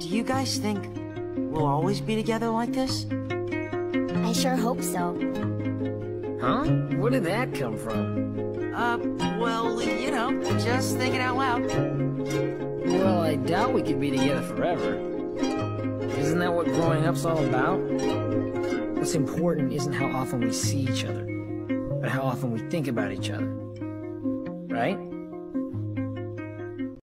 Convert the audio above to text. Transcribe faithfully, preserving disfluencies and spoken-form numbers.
Do you guys think we'll always be together like this? I sure hope so. Huh? Where did that come from? Uh, well, you know, just thinking out loud. Well, I doubt we could be together forever. Isn't that what growing up's all about? What's important isn't how often we see each other, but how often we think about each other. Right?